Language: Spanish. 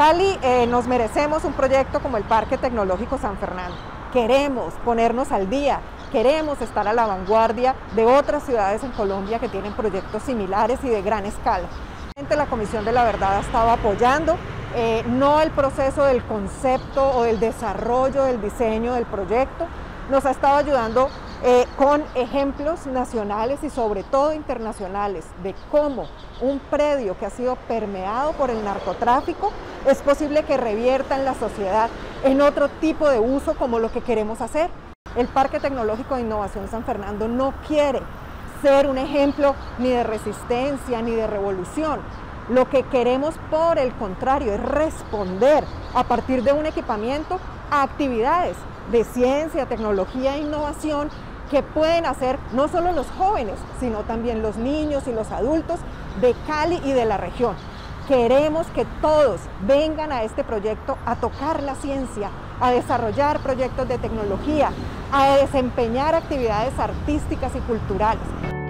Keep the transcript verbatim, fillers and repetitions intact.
Cali eh, nos merecemos un proyecto como el Parque Tecnológico San Fernando. Queremos ponernos al día, queremos estar a la vanguardia de otras ciudades en Colombia que tienen proyectos similares y de gran escala. La Comisión de la Verdad ha estado apoyando eh, no el proceso del concepto o del desarrollo del diseño del proyecto, nos ha estado ayudando eh, con ejemplos nacionales y sobre todo internacionales de cómo un predio que ha sido permeado por el narcotráfico es posible que revierta en la sociedad en otro tipo de uso como lo que queremos hacer. El Parque Tecnológico de Innovación San Fernando no quiere ser un ejemplo ni de resistencia ni de revolución. Lo que queremos, por el contrario, es responder a partir de un equipamiento a actividades de ciencia, tecnología e innovación que pueden hacer no solo los jóvenes, sino también los niños y los adultos de Cali y de la región. Queremos que todos vengan a este proyecto a tocar la ciencia, a desarrollar proyectos de tecnología, a desempeñar actividades artísticas y culturales.